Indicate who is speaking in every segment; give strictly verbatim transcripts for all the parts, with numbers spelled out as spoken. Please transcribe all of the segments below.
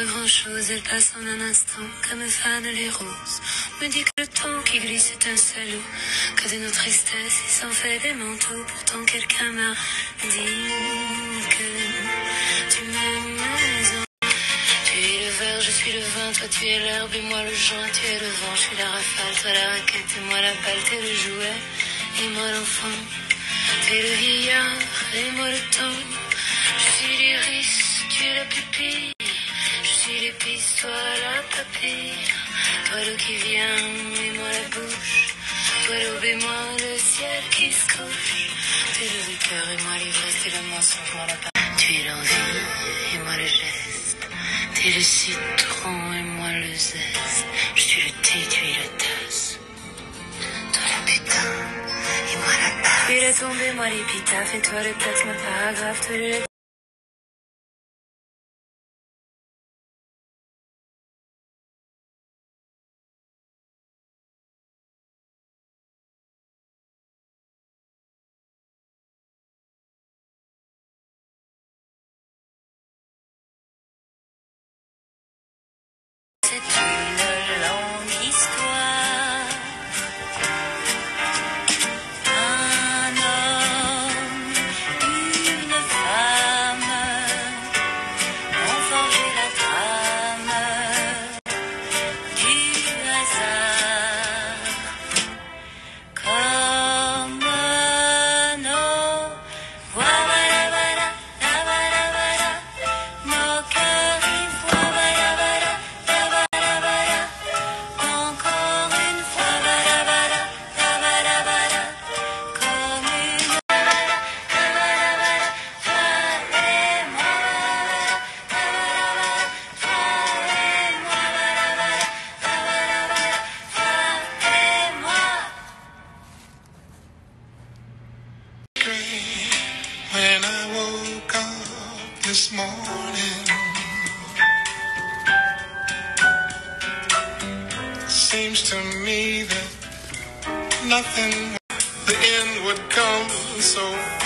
Speaker 1: grand chose, elle passe en un instant, comme fanent les roses. On me dit que le temps qui glisse est un salaud, que de nos tristesses il s'en fait des manteaux. Pourtant quelqu'un m'a dit que tu m'aimes. Tu es le verre, je suis le vin, toi tu es l'herbe et moi le joint. Tu es le vent, je suis la rafale, toi la raquette et moi la balle. T'es le jouet et moi l'enfant, t'es le vieillard et moi le temps. Je suis l'iris, tu es la pupille, je suis l'épice, toi la papille. Toi l'eau qui vient et moi la bouche, toi l'aube et moi le ciel qui se couche. T'es le cœur et moi l'ivresse, t'es le mensonge, moi la parole. Tu es l'envie et moi le geste, t'es le citron et moi le zeste. Je suis le thé, tu es la tasse, toi la putain et moi la tasse. Tu es la tombe et moi l'épitaphe et toi le texte, ma paragraphe, toi le... C'est une longue histoire. Un homme, une femme ont forgé la trame du hasard. Comme nos voix, voilà, voilà, la, voilà, voilà, nos cœurs une fois, voilà, voilà. Encore une fois, voilà, voilà, la, voilà, voilà, comme une voilà, la, voilà, voilà, toi et moi, voilà, voilà, toi et moi, voilà, voilà, la, voilà, voilà, toi et moi.
Speaker 2: When I woke up this morning, seems to me that nothing, the end would come so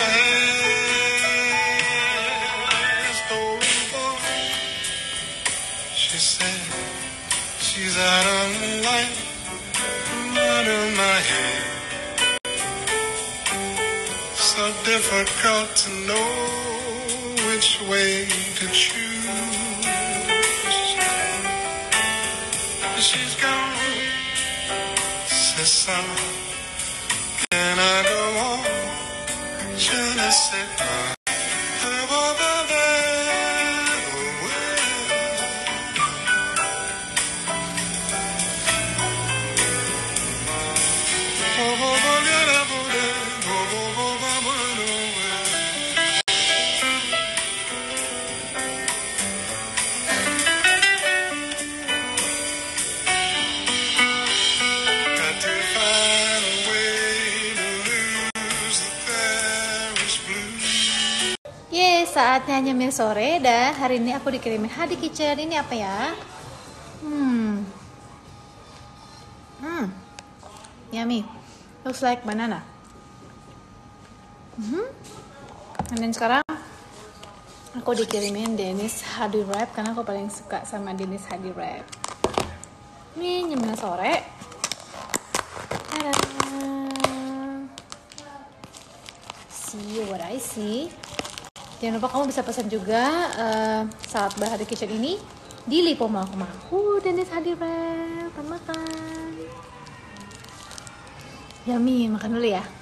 Speaker 2: fast. Oh boy, she said she's out of my life, out of my head. So difficult to know which way to choose. She's gone, c'est ça. Can I go on? Je ne sais pas.
Speaker 3: Yeay, saatnya nyemil sore dah. Hari ini aku dikirimin hadiah kitchen. Ini apa ya? Hmm. Hmm. Yummy. Looks like banana. Hmm. Dan sekarang aku dikirimin Dennis Hadi Wrap karena aku paling suka sama Dennis Hadi Wrap. Ini nyemil sore. Tada. See what I see. Jangan lupa kamu bisa pesan juga uh, saat bahari kitchen ini di Lipo Mahkemah. Uh, Dennis Hadi Wrap, makan. Yummy, makan dulu ya.